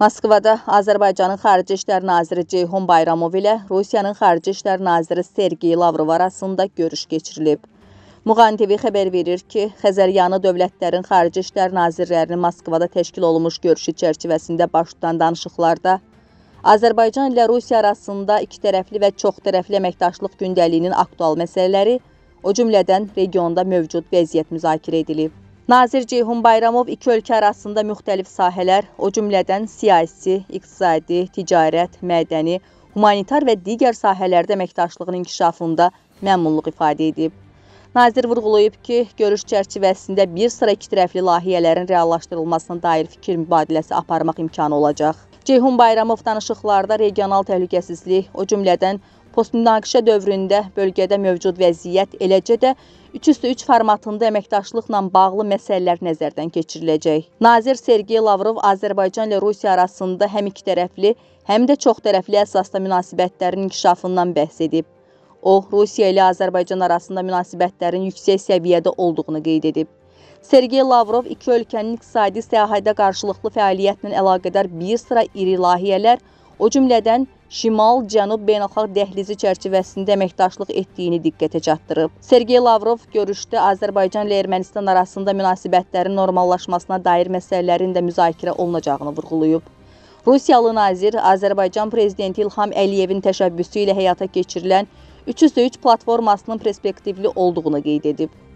Moskvada Azərbaycanın Xarici İşlər Naziri Ceyhun Bayramov ilə Rusiyanın Xarici İşlər Naziri Sergey Lavrov arasında görüş keçirilib. Muğan TV xəbər verir ki, Xəzəryanı dövlətlərin Xarici İşlər Nazirlərinin Moskvada təşkil olunmuş görüşü çərçivəsində baş tutan danışıqlarda Azərbaycan ilə Rusiya arasında ikitərəfli və çoxtərəfli əməkdaşlıq gündəliyinin aktual məsələləri, o cümlədən regionda mövcud vəziyyət müzakirə edilib. Nazir Ceyhun Bayramov iki ölkə arasında müxtəlif sahələr, o cümlədən siyasi, iqtisadi, ticarət, mədəni, humanitar və digər sahələrdə əməkdaşlığın inkişafında məmnunluq ifadə edib. Nazir vurğulayıb ki, görüş çərçivəsində bir sıra ikitərəfli layihələrin reallaşdırılmasına dair fikir mübadiləsi aparmaq imkanı olacaq. Ceyhun Bayramov danışıqlarda regional təhlükəsizlik, o cümlədən postmünaqişə dövründə bölgədə mövcud vəziyyət, eləcə də 3+3 formatında əməkdaşlıqla bağlı məsələlər nəzərdən keçiriləcək. Nazir Sergey Lavrov Azərbaycan ilə Rusiya arasında həm ikitərəfli, həm də çoxtərəfli əsasda münasibətlərin inkişafından bəhs edib. O, Rusiya ilə Azərbaycan arasında münasibətlərin yüksək səviyyədə olduğunu qeyd edib. Sergey Lavrov iki ölkənin iqtisadi sahədə qarşılıqlı fəaliyyətlə əlaqədar bir sıra iri layihələr, o cümlədən Şimal-Cənub beynəlxalq dəhlizi çərçivəsində əməkdaşlıq etdiyini diqqətə çatdırıb. Sergey Lavrov görüşdə Azərbaycan ilə Ermənistan arasında münasibətlərin normallaşmasına dair məsələlərin də müzakirə olunacağını vurğulayıb. Rusiyalı nazir Azərbaycan prezidenti İlham Əliyevin təşəbbüsü ilə həyata keçirilən 3+3 platformasının perspektivli olduğunu qeyd edib.